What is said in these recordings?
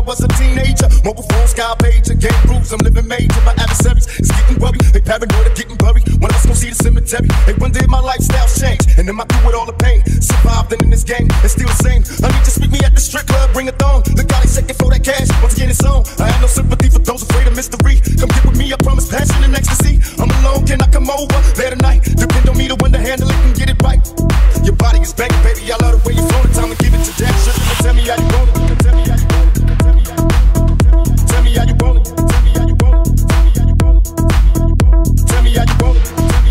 was a teenager. Mobile phone, sky pager, game proves I'm living major. My adversaries is getting worried, they paranoid of getting buried. One of us gon' see the cemetery. Hey, one day my lifestyle changed, and then I threw with all the pain. Survived in this game, and still the same. I need to speak me at the strip club, bring a thong. The guy is shaking for that cash, once again it's on. I have no sympathy for those afraid of mystery. Come get with me, I promise passion and ecstasy. I'm alone, can I come over there tonight? Depend on me to one to handle it and get it right. Your body is banging, baby, I love the way you flow. Time to give it to that sugar. Tell me how you want it. Tell me how you want it. Tell me how you want it. Tell me how you want it. Tell me how you want it.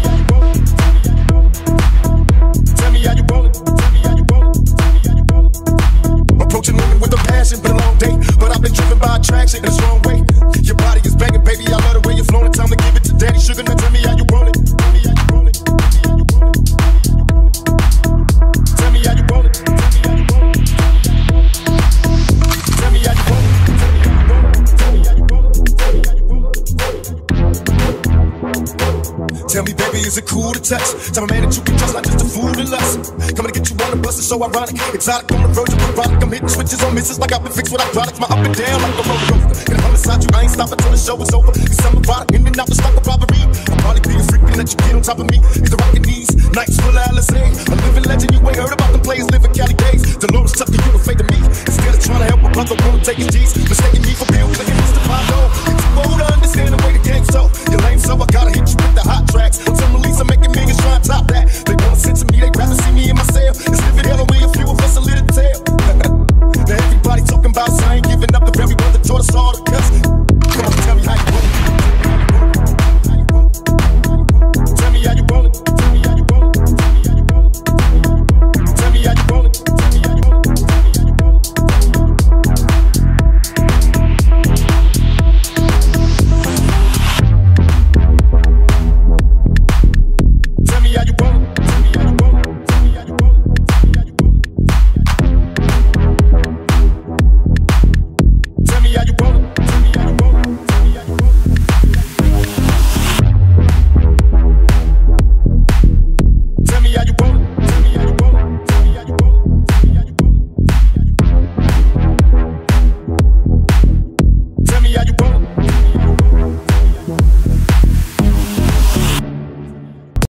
Tell me how you want it. Tell me how you want it. Tell me how you want it. Approaching women with a passion, been a long day, but I've been driven by attraction in a strong way. Your body is banging, baby, I love the way you're flowing. Time to give it to daddy sugar. Now tell me how you want it. Tell me how you want it. Tell me how you want it. Tell me, baby, is it cool to touch? Tell my man that you can trust, not just a fool to lust. Coming to get you on the bus is so ironic. Exotic on the verge of erotic. I'm hitting switches on misses like I've been fixed with hydraulics. My up and down like a roller coaster. Get up beside you, I ain't stopping till the show is over. Cause I'm a product, in and out the stock of robbery. I'll probably be a freak and let you get on top of me. It's the rockin' knees, nights full of Alizé. A living legend, you ain't heard about them players living Cali days. Dolores tough to you and fake to me. Instead of trying to help a brother, wanna take his G's. Mistaking me for Bill Clinton, Mr. Pablo. You're too old to understand the way the game's so. You're lame, so I gotta hit you with the hot tracks. Until release, I'm making millions trying to top that. They wanna send to me, they rather see